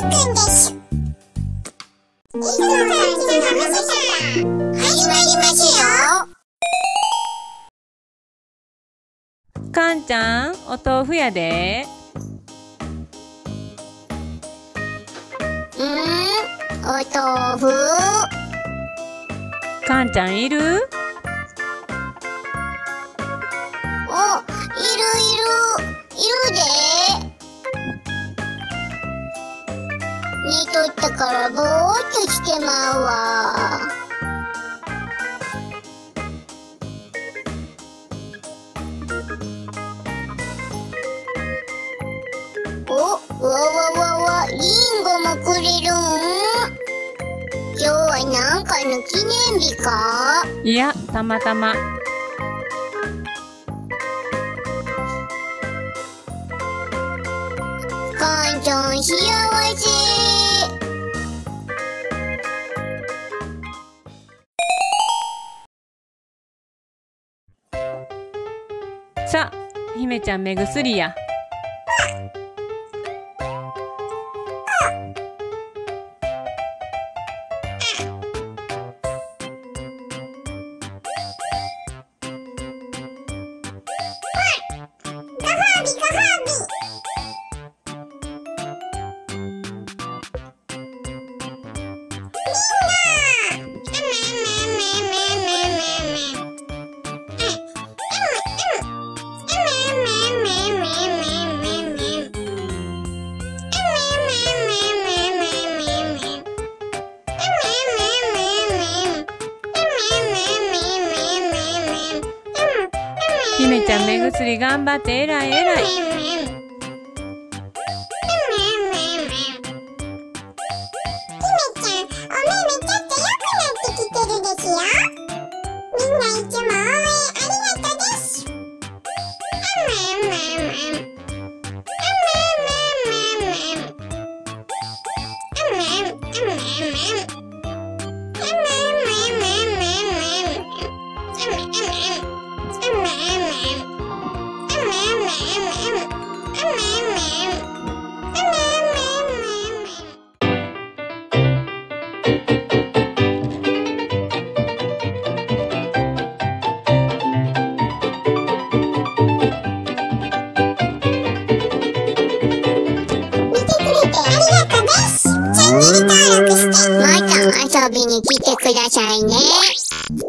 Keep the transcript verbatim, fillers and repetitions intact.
くんです。いつも感じのハムスター始まりますよ。 かんちゃん、お豆腐やで。 うん、お豆腐。 かんちゃんいる？ お、いるいる、いるで。寝とったからぼーっとしてまうわ。お、わわわわ、リンゴもくれるん？今日はなんかの記念日か？ いや、たまたま。 かんちゃん幸せ。 さあ、姫ちゃん目薬や。姫ちゃん目薬頑張って、えらいえらい。 また遊びに来てくださいね。